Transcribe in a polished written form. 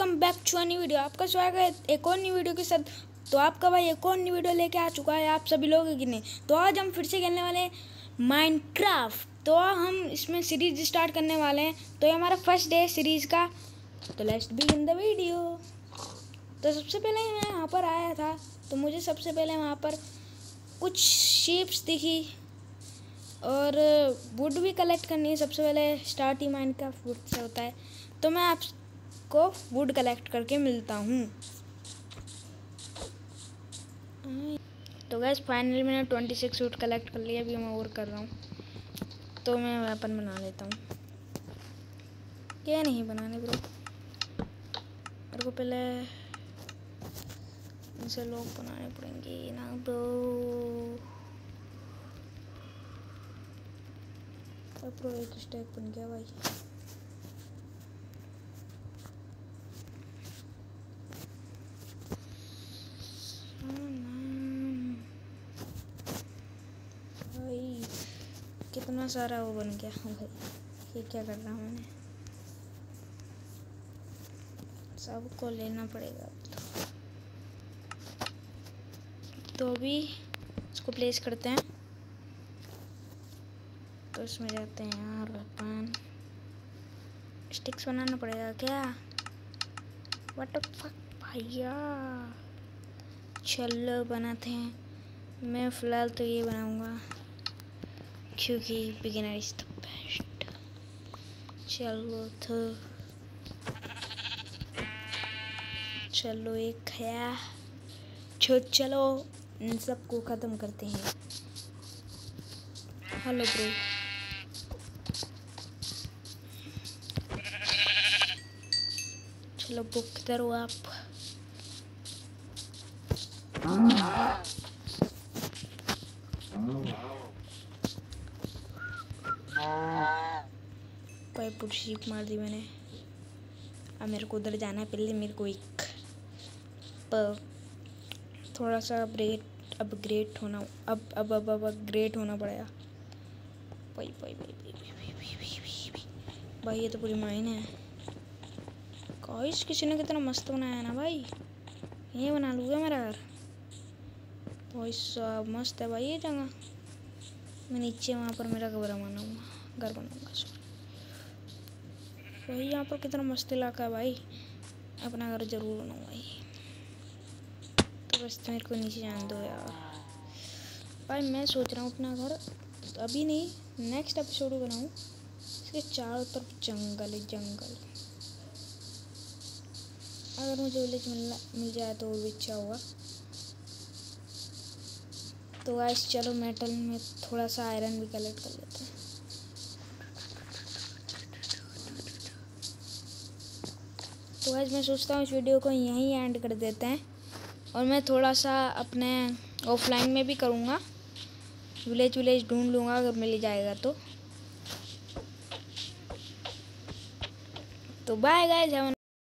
Welcome back to new video. आपका स्वागत है एक और न्यू वीडियो के साथ। तो आपका भाई एक और न्यू वीडियो लेके आ चुका है आप सभी लोगों के लिए। तो आज हम फिर से खेलने वाले हैं माइनक्राफ्ट। तो हम इसमें सीरीज स्टार्ट करने वाले हैं। तो ये हमारा फर्स्ट डे है सीरीज़ का। तो लेट्स बिगिन द वीडियो। तो सबसे पहले मैं यहाँ पर आया था तो मुझे सबसे पहले वहाँ पर कुछ शीप्स दिखी और वुड भी कलेक्ट करनी है। सबसे पहले start he Minecraft would say होता है। तो मैं आपको वुड कलेक्ट करके मिलता हूँ। तो गैस फाइनली मैंने 26 वुड कलेक्ट कर लिया। अभी मैं और कर रहा हूँ। तो मैं वेपन बना लेता हूँ। क्या नहीं बनाने ब्रो, मेरे को पहले इनसे लोग बनाने पड़ेंगे ना ब्रो। अब एक स्टैक बन गया भाई। भाई कितना सारा वो बन गया भाई। ये क्या कर रहा हूँ मैंने, सबको लेना पड़ेगा। तो अभी इसको प्लेस करते हैं। तो इसमें जाते हैं यार, वेपन स्टिक्स बनाना पड़ेगा क्या। व्हाट द फक भैया, चलो बनाते हैं। मैं फ़िलहाल तो ये बनाऊंगा क्योंकि बिगिनर इज द बेस्ट। चलो एक है। चलो इन सबको ख़त्म करते हैं। हेलो ब्रो, चलो बुक किधर हो आप। पाइप शीप मार दी मैंने। अब मेरे को उधर जाना है। पहले मेरे को एक थोड़ा सा अपग्रेड होना अपग्रेड होना पड़ेगा। भाई ये तो पूरी माइन है। गाइस किसी ने कितना मस्त बनाया है ना भाई। ये बना लूँगा मेरा घर। भाई साहब मस्त है भाई ये जगह। मैं नीचे वहाँ पर मेरा घर बनाऊँगा भाई। यहाँ पर कितना मस्त इलाका है भाई। अपना घर जरूर बनाऊँगा भाई। तो बस मेरे को नीचे जान दो यार भाई। मैं सोच रहा हूँ अपना घर तो अभी नहीं, नेक्स्ट एपिसोड में बनाऊँ। इसके चारों तरफ जंगल ही जंगल। अगर मुझे विलेज मिल जाए तो वो भी अच्छा होगा। तो गाइस चलो मेटल में थोड़ा सा आयरन भी कलेक्ट कर लेते हैं। तो गाइस मैं सोचता हूँ इस वीडियो को यहीं एंड कर देते हैं। और मैं थोड़ा सा अपने ऑफलाइन में भी करूँगा। विलेज ढूंढ लूँगा अगर मिल जाएगा तो बाय गाइस।